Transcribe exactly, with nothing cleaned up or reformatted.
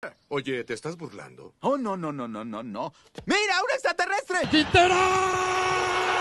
Oye, ¿te estás burlando? Oh, no, no, no, no, no, no. ¡Mira, un extraterrestre! ¡Quintero!